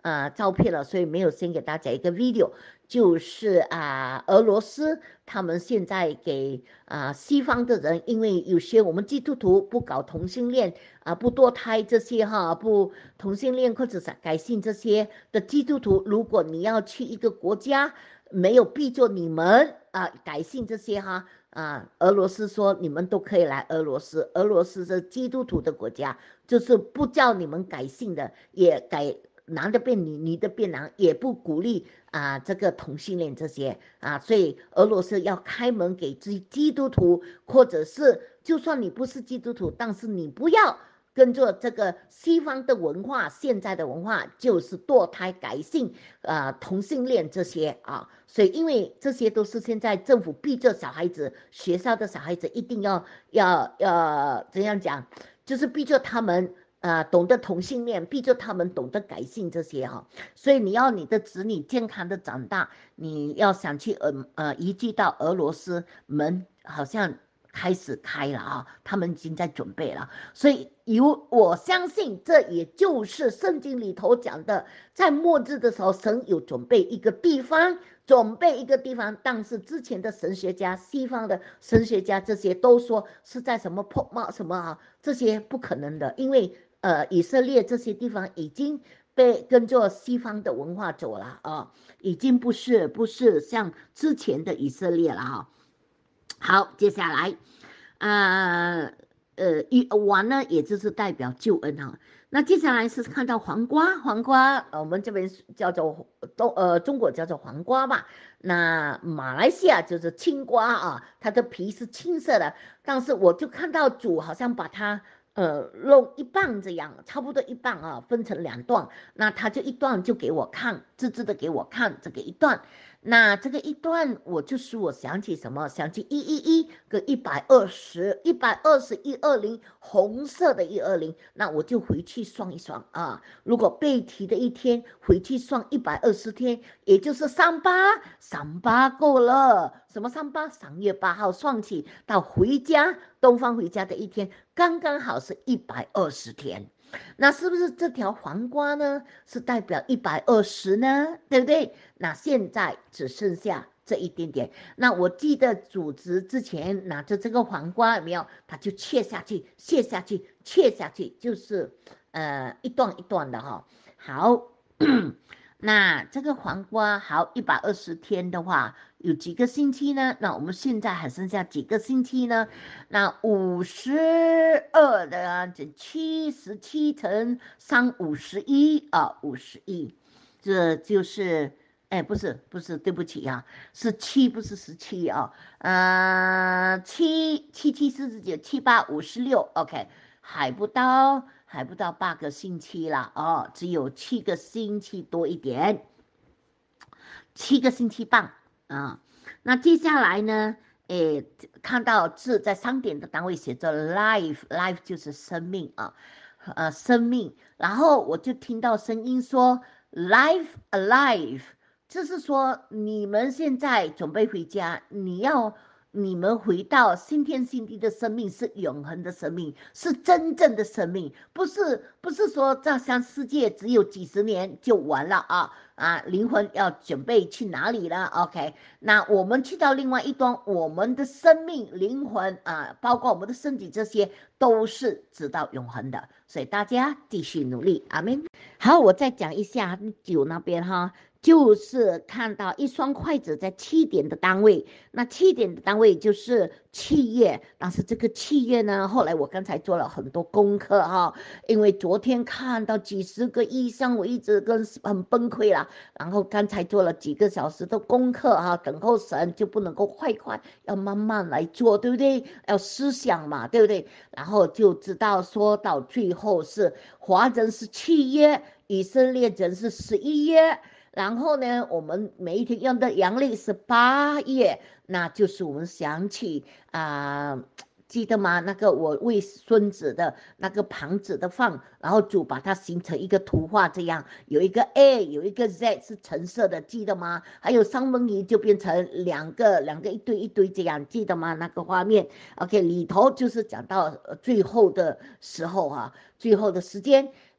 呃照片了，所以没有先给大家一个 video，就是啊、俄罗斯他们现在给啊、西方的人，因为有些我们基督徒不搞同性恋啊、不堕胎这些哈，不同性恋或者是改信这些的基督徒，如果你要去一个国家，没有逼着你们啊、改信这些哈。啊，俄罗斯说你们都可以来俄罗斯，俄罗斯是基督徒的国家，就是不叫你们改姓的，也改男的变女，女的变男，也不鼓励啊这个同性恋这些啊，所以俄罗斯要开门给基基督徒，或者是就算你不是基督徒，但是你不要跟着这个西方的文化，现在的文化就是堕胎、改姓、呃同性恋这些啊，所以因为这些都是现在政府逼着小孩子，学校的小孩子一定要要要怎样讲，就是逼着他们。呃，懂得同性恋，逼着他们懂得改姓这些哈、所以你要你的子女健康的长大，你要想去呃呃移居到俄罗斯，门好像开始开了啊，他们已经在准备了。所以有我相信，这也就是圣经里头讲的，在末日的时候，神有准备一个地方，准备一个地方。但是之前的神学家，西方的神学家这些都说是在什么破帽什么啊，这些不可能的，因为呃以色列这些地方已经被跟着西方的文化走了啊，已经不是不是像之前的以色列了哈。好，接下来。啊呃，一完呢，也就是代表救恩哈。那接下来是看到黄瓜，黄瓜，呃我们这边叫做都呃中国叫做黄瓜吧，那马来西亚就是青瓜啊，它的皮是青色的，但是我就看到主好像把它呃弄一半这样，差不多一半啊，分成两段，那他就一段就给我看，字字的给我看这个一段。那这个一段，我就使我想起什么？想起一一一跟一百二十，一百二十一二零，红色的一二零，那我就回去算一算啊。如果背题的一天回去算一百二十天，也就是三八，三八够了。什么三八？三月八号算起到回家，东方回家的一天，刚刚好是一百二十天。那是不是这条黄瓜呢？是代表一百二十呢？对不对？那现在只剩下这一点点。那我记得主子之前拿着这个黄瓜有没有？他就切下去，切下去，切下去，就是呃一段一段的哈、哦。好，那这个黄瓜好一百二十天的话，有几个星期呢？那我们现在还剩下几个星期呢？那五十二的这七十七乘三五十一啊，五十一，这就是哎，不是不是，对不起啊，是七不是十七啊，呃，七七七四十九七八五十六，OK，还不到还不到八个星期了哦，只有七个星期多一点，七个星期半啊。那接下来呢？诶，看到字在三点的单位写着 life，life 就是生命啊，呃，生命。然后我就听到声音说 life alive，就是说你们现在准备回家，你要你们回到新天新地的生命是永恒的生命，是真正的生命，不是不是说这像世界只有几十年就完了啊。啊，灵魂要准备去哪里了 ？OK，那我们去到另外一端，我们的生命、灵魂啊，包括我们的身体，这些都是直到永恒的。所以大家继续努力，阿门。好，我再讲一下酒那边哈，就是看到一双筷子在七点的单位，那七点的单位就是七月，但是这个七月呢，后来我刚才做了很多功课哈，因为昨天看到几十个意象，我一直跟很崩溃了。然后刚才做了几个小时的功课哈，等候神就不能够快快，要慢慢来做，对不对？要思想嘛，对不对？然后就知道说到最后是华人是七月，以色列人是十一月。然后呢，我们每一天用的阳历是八月，那就是我们想起啊。呃记得吗？那个我为孙子的那个旁子的放，然后主把它形成一个图画，这样有一个 A， 有一个 Z 是橙色的，记得吗？还有三文鱼就变成两个两个一堆一堆这样，记得吗？那个画面 ，OK， 里头就是讲到最后的时候啊，最后的时间。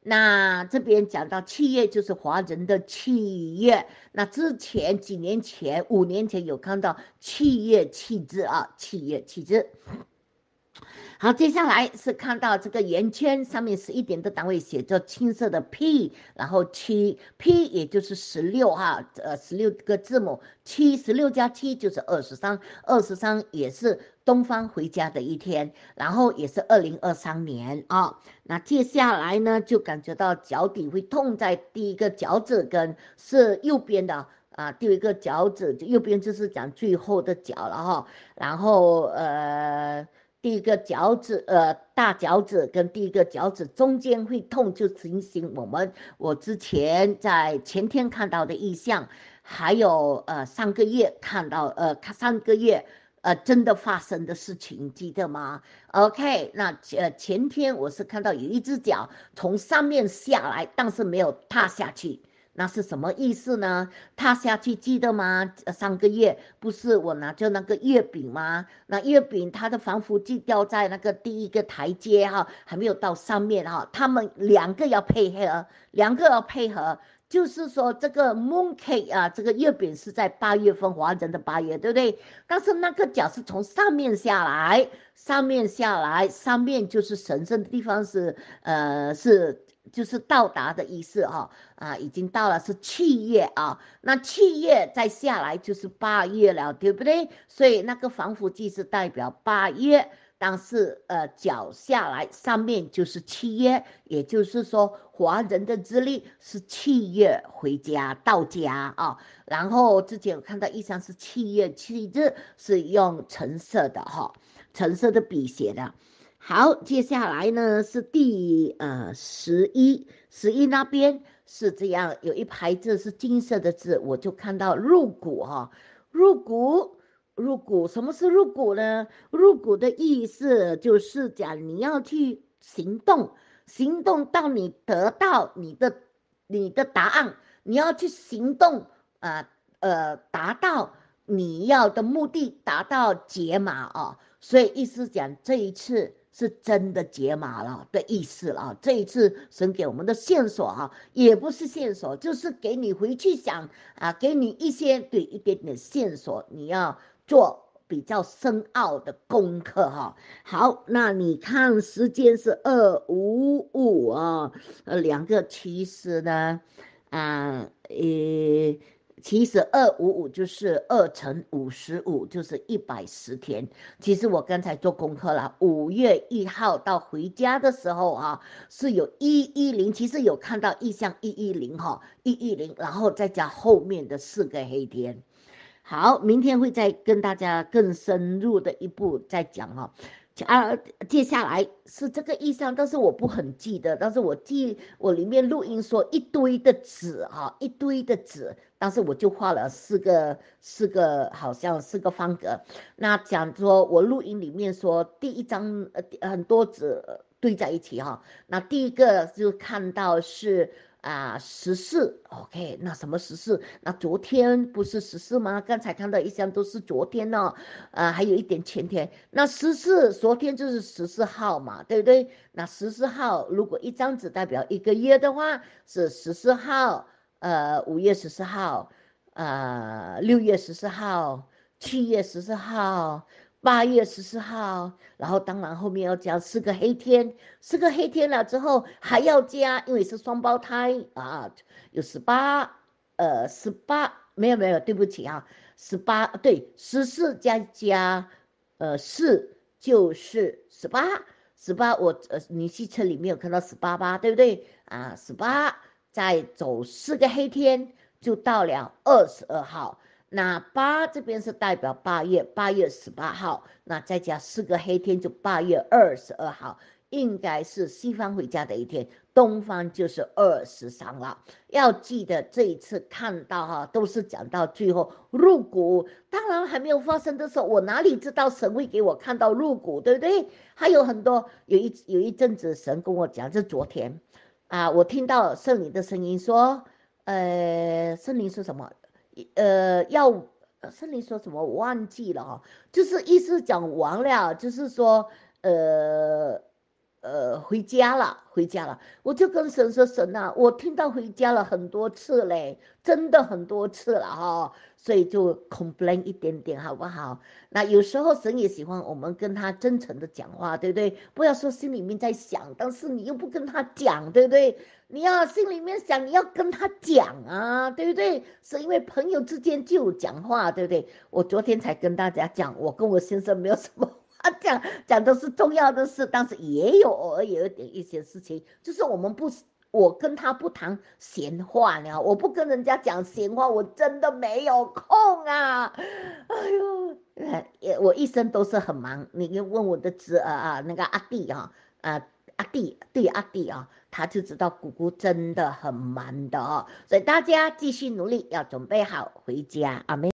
那这边讲到七月就是华人的七月，那之前几年前五年前有看到七月七字啊，七月七字。好，接下来是看到这个圆圈上面十一点的单位写着青色的 P， 然后七 P 也就是十六哈，呃十六个字母，七十六加七就是二十三，二十三也是东方回家的一天，然后也是二零二三年啊。那接下来呢，就感觉到脚底会痛在第一个脚趾跟是右边的。啊，第一个脚趾右边就是讲最后的脚了哈，然后呃。第一个脚趾，呃，大脚趾跟第一个脚趾中间会痛，就提醒我们，我之前在前天看到的意象，还有呃上个月看到，呃，上个月呃真的发生的事情，记得吗 ？OK，那呃前天我是看到有一只脚从上面下来，但是没有踏下去。那是什么意思呢？踏下去记得吗？上个月不是我拿着那个月饼吗？那月饼它的防腐剂掉在那个第一个台阶哈，还没有到上面哈，他们两个要配合，两个要配合。就是说这个 moon cake 啊，这个月饼是在八月份，华人的八月，对不对？但是那个脚是从上面下来，上面下来，上面就是神圣的地方是呃是。就是到达的意思哈、啊，已经到了是七月啊，那七月再下来就是八月了，对不对？所以那个防腐剂是代表八月，但是呃脚下来上面就是七月，也就是说华人的日历是七月回家到家啊。然后之前有看到意象是七月七日是用橙色的哈，橙色的笔写的。好，接下来呢是第呃十一，十一那边是这样，有一排字是金色的字，我就看到入股哈，入股，入股，什么是入股呢？入股的意思就是讲你要去行动，行动到你得到你的你的答案，你要去行动啊呃，呃达到你要的目的，达到解码啊。所以意思讲这一次是真的解码了的意思了。这一次神给我们的线索哈、啊，也不是线索，就是给你回去想啊，给你一些对一点点线索，你要做比较深奥的功课哈。好，那你看时间是二五五啊，呃，两个其实呢，啊，呃。其实二五五就是二乘五十五，就是一百十天。其实我刚才做功课了，五月一号到回家的时候啊，是有一一零，其实有看到意象一一零哈，一一零，然后再加后面的四个黑天。好，明天会再跟大家更深入的一步再讲哈。啊，接下来是这个意象，但是我不很记得，但是我记我里面录音说一堆的纸哈，一堆的纸，但是我就画了四个四个，好像四个方格。那讲说我录音里面说第一张呃很多纸堆在一起哈，那第一个就看到是。啊，十四 ，OK，那什么十四？那昨天不是十四吗？刚才看到一箱都是昨天呢、哦，啊，还有一点前天。那十四，昨天就是十四号嘛，对不对？那十四号如果一张纸代表一个月的话，是十四号，呃，五月十四号，呃，六月十四号，七月十四号，八月十四号，然后当然后面要加四个黑天。四个黑天了之后还要加，因为是双胞胎啊，有十八，呃，十八没有没有，对不起啊，十八对，十四加加呃四就是十八，十八我呃你汽车里面有看到十八八，对不对啊？十八再走四个黑天就到了二十二号。那八这边是代表八月，八月十八号，那再加四个黑天就八月二十二号。应该是西方回家的一天，东方就是二十三了。要记得这一次看到哈，都是讲到最后入股，当然还没有发生的时候，我哪里知道神会给我看到入股，对不对？还有很多，有一有一阵子神跟我讲，是昨天啊，我听到圣灵的声音说，呃，圣灵说什么？呃，要圣灵说什么？我忘记了哈，就是意思讲完了，就是说，呃。 呃，回家了，回家了，我就跟神说，神啊，我听到回家了很多次嘞，真的很多次了哈，所以就 complain 一点点好不好？那有时候神也喜欢我们跟他真诚的讲话，对不对？不要说心里面在想，但是你又不跟他讲，对不对？你要心里面想，你要跟他讲啊，对不对？是因为朋友之间就有讲话，对不对？我昨天才跟大家讲，我跟我先生没有什么话讲。讲的是重要的事，但是也有偶尔有一点一些事情，就是我们不，我跟他不谈闲话呢，我不跟人家讲闲话，我真的没有空啊。哎呦，呃，我一生都是很忙。你问我的侄儿啊，那个阿弟啊，啊阿弟对阿弟啊，他就知道姑姑真的很忙的哦，所以大家继续努力，要准备好回家，阿妹。